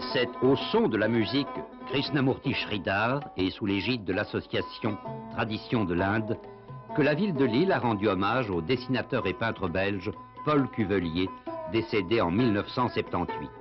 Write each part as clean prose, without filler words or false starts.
C'est au son de la musique Krishnamurti Sridhar et sous l'égide de l'association Tradition de l'Inde que la ville de Lille a rendu hommage au dessinateur et peintre belge Paul Cuvelier, décédé en 1978.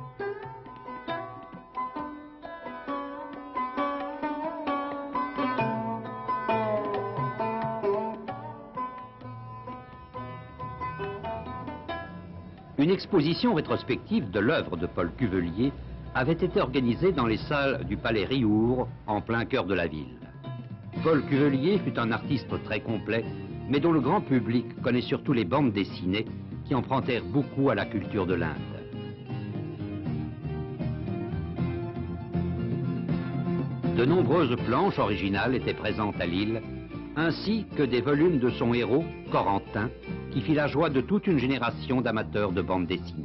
Une exposition rétrospective de l'œuvre de Paul Cuvelier avait été organisée dans les salles du Palais Riour, en plein cœur de la ville. Paul Cuvelier fut un artiste très complet, mais dont le grand public connaît surtout les bandes dessinées qui empruntèrent beaucoup à la culture de l'Inde. De nombreuses planches originales étaient présentes à Lille, ainsi que des volumes de son héros, Corentin, qui fit la joie de toute une génération d'amateurs de bande dessinée.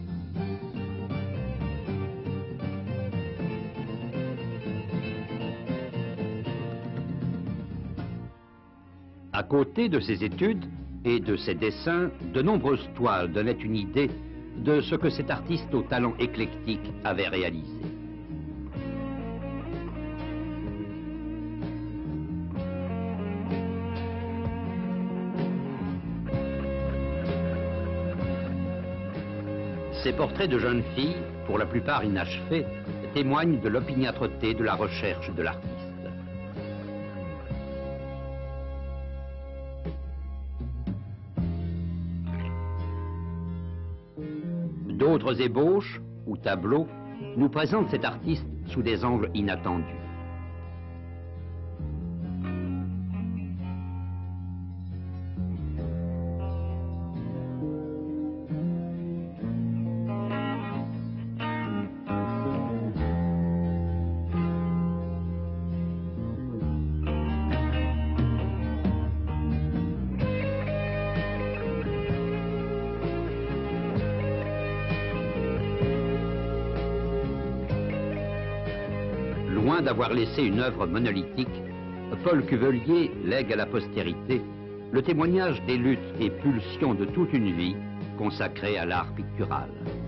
À côté de ses études et de ses dessins, de nombreuses toiles donnaient une idée de ce que cet artiste au talent éclectique avait réalisé. Ces portraits de jeunes filles, pour la plupart inachevés, témoignent de l'opiniâtreté de la recherche de l'artiste. D'autres ébauches ou tableaux nous présentent cet artiste sous des angles inattendus. Loin d'avoir laissé une œuvre monolithique, Paul Cuvelier lègue à la postérité le témoignage des luttes et pulsions de toute une vie consacrée à l'art pictural.